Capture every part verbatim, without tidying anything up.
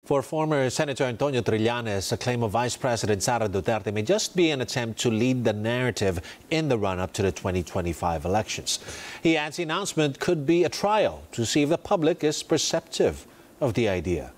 For former Senator Antonio Trillanes, a claim of Vice President Sara Duterte may just be an attempt to lead the narrative in the run-up to the twenty twenty-five elections. He adds the announcement could be a trial to see if the public is perceptive of the idea.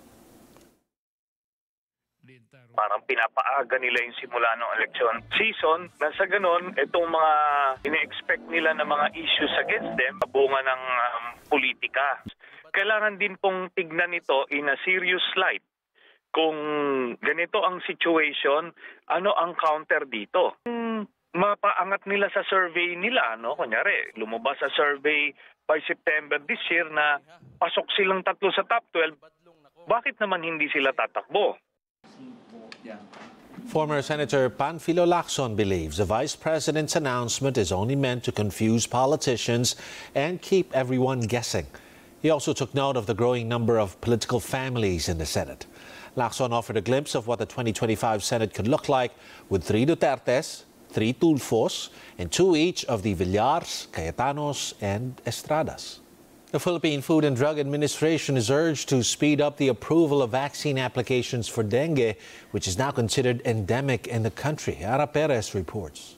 Parang pinapaaga nila yung simula ng election season. Nasa ganon, itong mga ine-expect nila na mga issues against them, bunga ng um, politika. Kailangan din pong tignan ito in a serious light. Kung ganito ang situation, ano ang counter dito? Kung mapaangat nila sa survey nila, no? Kunyari, lumabas sa survey by September this year na pasok silang tatlo sa top twelve, bakit naman hindi sila tatakbo? Former Senator Panfilo Lacson believes the Vice President's announcement is only meant to confuse politicians and keep everyone guessing. He also took note of the growing number of political families in the Senate. Lacson offered a glimpse of what the twenty twenty-five Senate could look like with three Dutertes, three Tulfos, and two each of the Villars, Cayetanos, and Estradas. The Philippine Food and Drug Administration is urged to speed up the approval of vaccine applications for dengue, which is now considered endemic in the country. Ara Perez reports.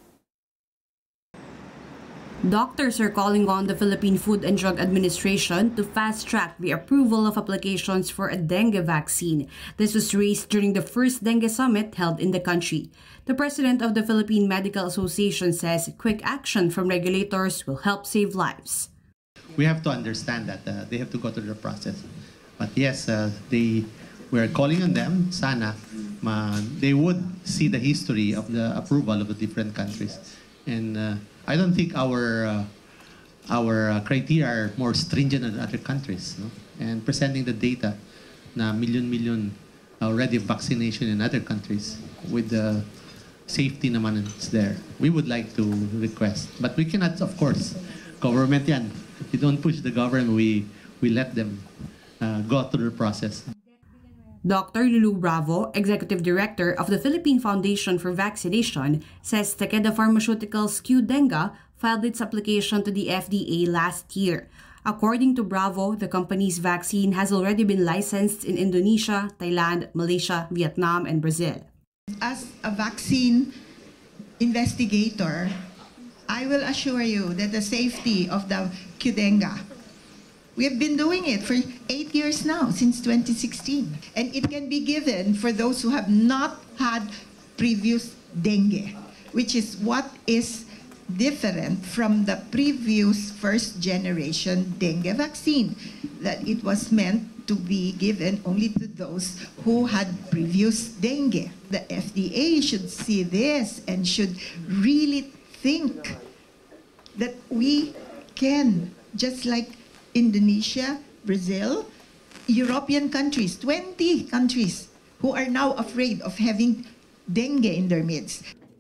Doctors are calling on the Philippine Food and Drug Administration to fast-track the approval of applications for a dengue vaccine. This was raised during the first dengue summit held in the country. The president of the Philippine Medical Association says quick action from regulators will help save lives. We have to understand that uh, they have to go through the process. But yes, uh, they, we're calling on them, sana, ma, they would see the history of the approval of the different countries. And uh, I don't think our, uh, our uh, criteria are more stringent than other countries. No? And presenting the data na million-million already vaccination in other countries with the safety naman is there. We would like to request. But we cannot, of course, government yan. We don't push the government, we, we let them uh, go through the process. Doctor Lulu Bravo, Executive Director of the Philippine Foundation for Vaccination, says Takeda Pharmaceuticals Qdenga filed its application to the F D A last year. According to Bravo, the company's vaccine has already been licensed in Indonesia, Thailand, Malaysia, Vietnam, and Brazil. As a vaccine investigator, I will assure you that the safety of the Qdenga, we have been doing it for eight years now, since twenty sixteen. And it can be given for those who have not had previous dengue, which is what is different from the previous first generation dengue vaccine, that it was meant to be given only to those who had previous dengue. The F D A should see this and should really think that we can, just like Indonesia, Brazil, European countries, twenty countries who are now afraid of having dengue in their midst.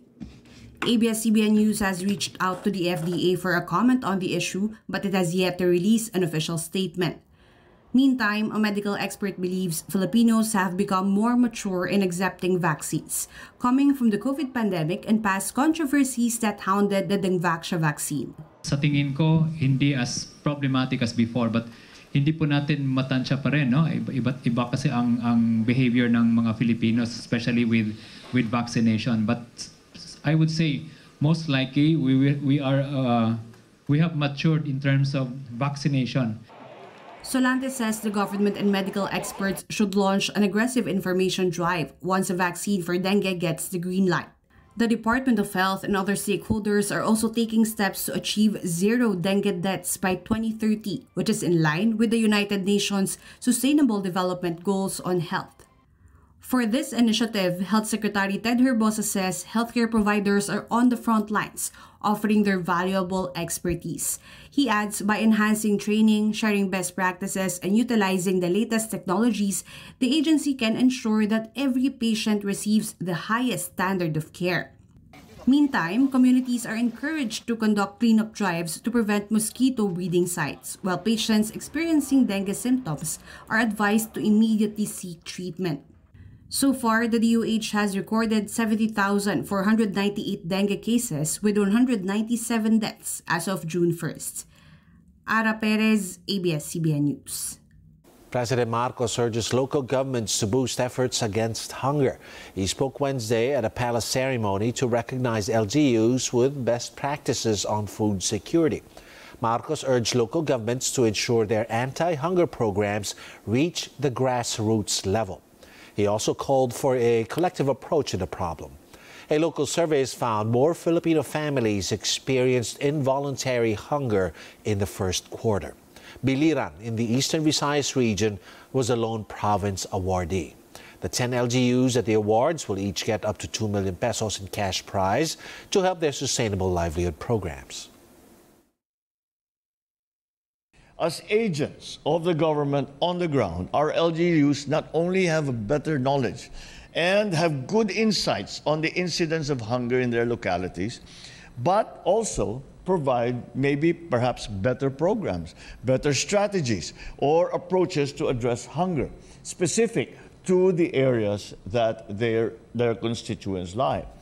A B S C B N News has reached out to the F D A for a comment on the issue, but it has yet to release an official statement. Meantime, a medical expert believes Filipinos have become more mature in accepting vaccines, coming from the COVID pandemic and past controversies that hounded the Dengvaxia vaccine. Sa tingin ko, hindi as problematic as before, but hindi po natin matansya pa rin, no? Iba't iba kasi ang ang behavior ng mga Filipinos, especially with with vaccination. But I would say most likely we we are uh, we have matured in terms of vaccination. Solante says the government and medical experts should launch an aggressive information drive once a vaccine for dengue gets the green light. The Department of Health and other stakeholders are also taking steps to achieve zero dengue deaths by twenty thirty, which is in line with the United Nations Sustainable Development Goals on health. For this initiative, Health Secretary Ted Herbosa says healthcare providers are on the front lines, offering their valuable expertise. He adds, by enhancing training, sharing best practices, and utilizing the latest technologies, the agency can ensure that every patient receives the highest standard of care. Meantime, communities are encouraged to conduct cleanup drives to prevent mosquito breeding sites, while patients experiencing dengue symptoms are advised to immediately seek treatment. So far, the D O H has recorded seventy thousand four hundred ninety-eight dengue cases with one hundred ninety-seven deaths as of June first. Ara Perez, A B S C B N News. President Marcos urges local governments to boost efforts against hunger. He spoke Wednesday at a palace ceremony to recognize L G Us with best practices on food security. Marcos urged local governments to ensure their anti-hunger programs reach the grassroots level. He also called for a collective approach to the problem. A local survey has found more Filipino families experienced involuntary hunger in the first quarter. Biliran in the Eastern Visayas region was a lone province awardee. The ten L G Us at the awards will each get up to two million pesos in cash prize to help their sustainable livelihood programs. As agents of the government on the ground, our L G Us not only have a better knowledge and have good insights on the incidence of hunger in their localities, but also provide maybe perhaps better programs, better strategies, or approaches to address hunger, specific to the areas that their, their constituents lie.